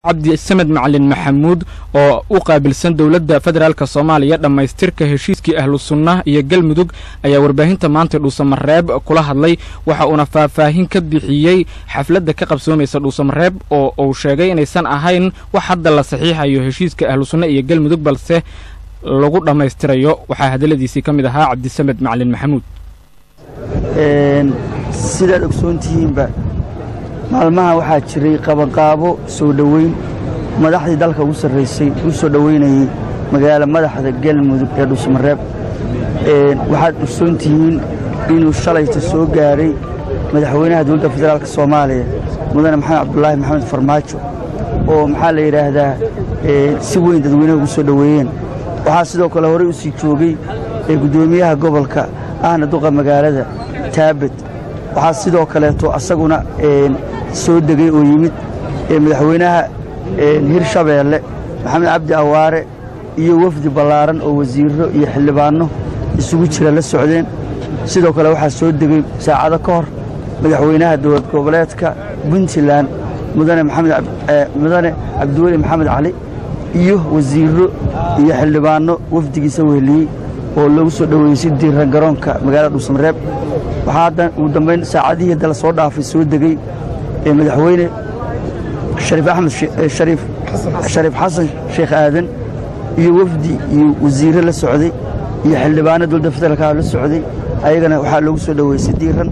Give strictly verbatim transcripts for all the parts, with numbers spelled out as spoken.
عبد السمد معلن محمود oo u qaabilsan dawladda federaalka Soomaaliya dhamaystirka heshiiskii ahlu sunnah iyo galmudug ayaa warbaahinta maanta Dhuusamareeb kula hadlay waxa uu faahfaahin ka bixiyay xafladda ka qabsoomaysa Dhuusamareeb oo uu sheegay inaysan ahayn wax hadda la saxiixayo heshiiska ahlu sunnah iyo galmudug balse lagu dhamaystirayo waxa hadaladiisii kamid ahaa Cabdi Samad Macalin Maxamuud een sida ogsoontihiinba maalmaha waxaa jiray qabanqaabo soo dhaweyn madaxdii dalka ugu sareysay u soo dhaweynayay magaala madaxda galmudug ee Dhuusamareeb een waxaad ogsoontihiin inuu shalayta soo gaaray madaxweynaha dowladda federaalka Soomaaliya mudane Maxamed Cabdullaahi Maxamed Farmaajo oo maxaa la yiraahdaa si weyn dadweynaha ugu soo dhaweeyeen waxaa sidoo kale hore u sii joogay ee gudoomiyaha gobolka ahna duqa magaalada Taabid waxaa sidoo kale to asaguna een soo degay oo yimid ee madaxweynaha ee Hirshabeelle Maxamed Cabdi Awaare iyo wafdi balaaran oo wasiiro iyo xildhibaano isugu jira la socdeen sidoo kale waxaa soo degay saacado ka hor madaxweynaha dowlad goboleedka Puntland mudane Maxamed mudane Cabdiweli Maxamed Cali iyo wasiiro iyo xildhibaano wafdigiisa weheliyay oo lagu soo dhaweeyay diiran garoonka magaalada Dhuusamareeb waxaa uu dambeyn saacadii dal soo dhaafay soo degay ee madaxweyne Shariif Axmed Shariif Shariif Xasan Sheekh Aadan iyo wafdi iyo wasiiro la socday iyo xildhibaano dowladda federaalka la socday ayagana waxa lagu soo dhaweeyay diiran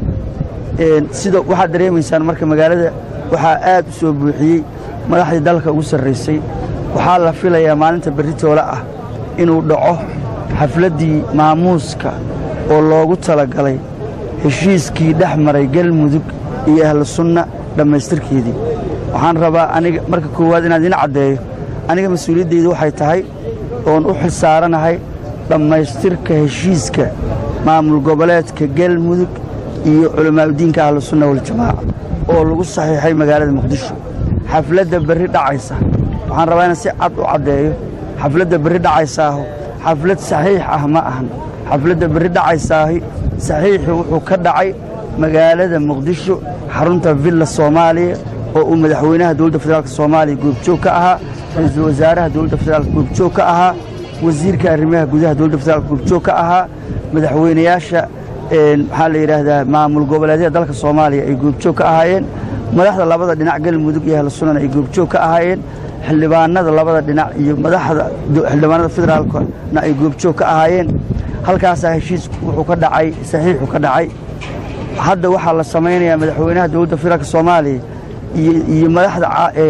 ee sida waxa dareemaysan marka magaalada waxa aad u soo buuxiyay madaxdii dalka ugu sareysay waxa la filayaa maalinta berritoola ah inuu dhaco xafladii maamuuska oo loogu talagalay heshiiskii dhaxmaray galmudug iyo ahlu sunna dhamaystirkeedii waxaan rabaa aniga marka koowaad inaan idin cadeeyo aniga mas'uuliyadeydu waxay tahay oon u xilsaaranahay dhamaystirka heshiiska maamul goboleedka galmudug iyo culimada diinka ahlu sunna wal jamaa oo lagu saxiixay magaalada Muqdisho xafladda bari dhacaysa waxaan rabaa inaan si cad u cadeeyo xafladda bari dhacaysa xaflad saxiix ah ma ahan xafladda bari dhacaysa saxiix wuxuu ka dhacay magaalada Muqdisho xarunta Villa Soomaaliya oo uu madaxweynaha dowladda federaalka Soomaaliya goobjoog ka ahaa ra'iisul wasaaraha dowladda federaalka goobjoog ka ahaa wasiirka arrimaha gudaha dowladda federaalka goobjoog ka ahaa madaxweynayaasha ee waxa la yiraahdaa maamul goboleedyada dalka Soomaaliya ay goobjoog ka ahaayeen madaxda labada dhinac galmudug iyo ahlu sunna ay goobjoog ka ahaayeen xildhibaanada labada dhinac iyo madaxda xildhibaanada federaalka ay goobjoog ka ahaayeen halkaas heshiis wuxuu ka dhacay saxiixu ka dhacay hadda waxa la sameeyaa madaxweynaha dowladda federaalka Soomaaliya iyo iyo madaxda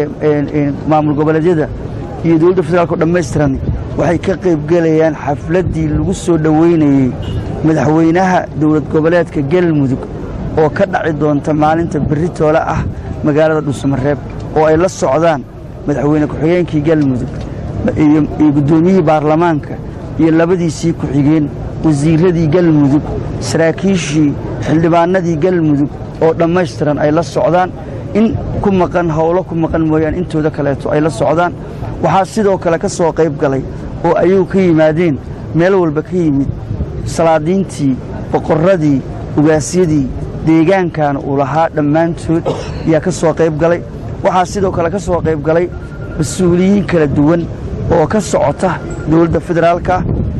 ee maamul goboleedyada iyo dowladda federaalka dhameystiran waxay ka qayb galayaan xafladii lagu soo dhaweynayay madaxweynaha dowlad goboleedka galmudug oo ka dhaci doonta maalinta berritoola ah magaalada Dhuusamareeb oo ay la socdaan madaxweyne ku-xigeenkii galmudug iyo gudoomiyihii baarlamaanka iyo labadiisii ku-xigeen wasiiradii galmudug saraakiishii xildhibaanadii galmudug oo dhameystiran ay la socdaan in ku maqan hawlo ku maqan mooyaan intooda kale ay la socdaan waxa sidoo kale ka soo qayb galay oo ayuu ka yimaadeen meel walba ka yimid salaadiintii boqoradii ugaasiyadii deegaankan uu lahaa dhammaantood yaa ka soo qayb galay waxa sidoo kale ka soo qayb galay mas'uuliyiin kala duwan oo ka socota dowladda federaalka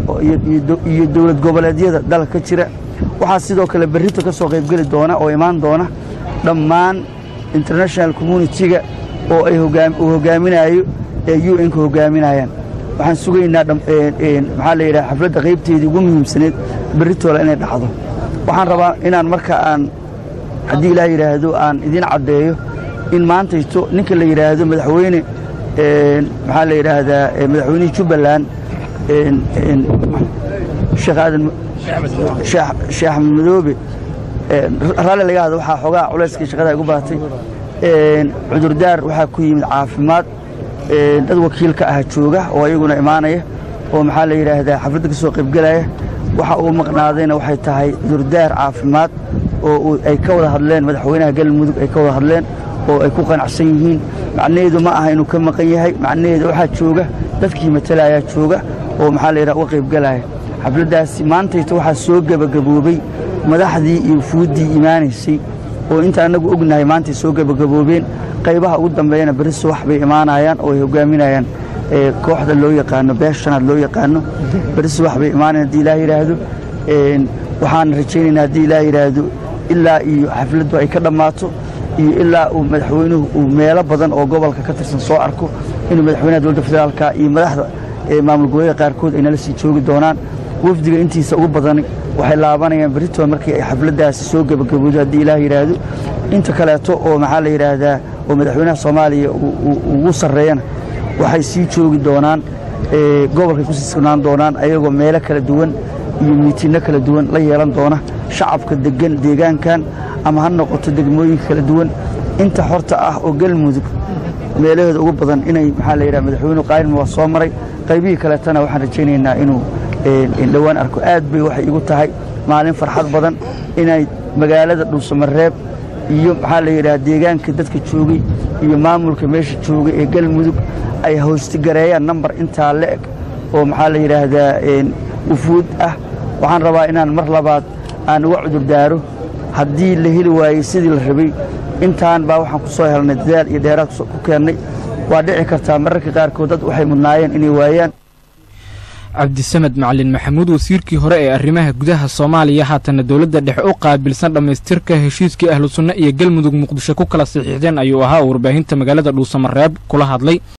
iyo dowlad goboleedyada dalka jira waxa sidoo kale berrito ka soo qayb gali doona oo imaan doona dhammaan international community-ga oo ay hogaaminayo ee U N ka hogaaminayaan waxaan sugaynaa maxaa la yiraahdaa xafladda qaybteedii ugu muhiimsaneed berritoola inay dhacdo waxaan rabaa inaan marka aan haddii ilaahay yiraahdo aan idin cadeeyo in maanta ito ninka la yiraahdo madaxweyne ee maxaa la yiraahdaa madaxweynaha Jubbaland ee Sheekh Aadan Sheekh Madoobe raali laga hado waxa xogaa culayskii shaqada ay ugu baatay ee cudurdaar waxa ku yimid caafimaad ee dad wakiil ka ah jooga oo ayaguna imaanaya oo maxaa la yiraahdaa xafladda ka soo qayb galaya waxa uu maqnaadayna waxay tahay cudurdaar caafimaad oo ay ka wada hadleen madaxweynaha galmudug ay ka wada hadleen oo ay ku qanacsan yihiin macnaheedu ma aha inuu ka maqan yahay macnaheedu waxa jooga dadkii matalaya jooga oo maxaa la yiraahdaa u qayb galaya xafladdaasi maanta waxa soo gabagaboobay madaxdii iyo fuudii iimaanaysay oo inta anagu ognahay maanta soo gabagaboobeen qaybaha ugu dambeeyana bari subax bay imaanayaan oo ay hogaaminayaan ee kooxda loo yaqaano beeshanaad loo yaqaano bari subax bay imaanayaan hadii ilaahay yiraahdo een waxaan rajaynaynaa hadii ilaahay yiraahdo ilaa iyo xafladdu ay ka dhamaato iyo ilaa uu madaxweynuhu uu meelo badan oo gobolka ka tirsan soo arko inuu madaxweynaha dowladda federaalka iyo madaxda ee maamul goboleedka qaarkood ay nala sii joogi doonaan wafdiga intiisa ugu badan waxay laabanayaan barito markii ay xafladaasi soo gabagabowdo hadii ilaahay yiraahdo inta kaleeto oo maxaa la yiraahdaa oo madaxweynaha Soomaaliya uu ugu sareeyana waxay sii joogi doonaan ee gobolka ku sii sugnaan doonaan ayagoo meelo kala duwan iyo miitiino kala duwan la yeelan doona shacabka degan deegaankan ama ha noqoto degmooyin kala duwan inta xorta ah oo galmudug meelaheeda ugu badan inay maxaa la yiraahdaa madaxweynuhu qayn waa soo maray qaybihi kale tana waxaan rajaynaynaa inuu in dhawaan arko aad bay waxay igu tahay maalin farxad badan inay magaalada Dhuusamareeb iyo maxaa la yiraahdaa deegaanka dadka joogay iyo maamulka meesha joogay ee galmudug ay hoosti gareeyaan number inta leeg oo maxaa la yiraahdaa in ufuud ah waxaan rabaa inaan mar labaad aan uga cudur daaro haddii la heli waayay sidii la rabay intaan baa waxaan ku soo helnay dadaal iyo dheeraad ku keenay waa dhici kartaa mararka qaarkood dad waxay mudnaayeen inay waayaan cabdisamed macalin maxamuud wasiirkii hore ee arrimaha gudaha Soomaaliya haatana dawladda dhexe u qaabilsan dhamaystirka heshiiskii ahlu sunna iyo galmudug muqdisho ku kala saxiixdeen ayuu ahaa warbaahinta magaalada Dhuusamareeb kula hadlay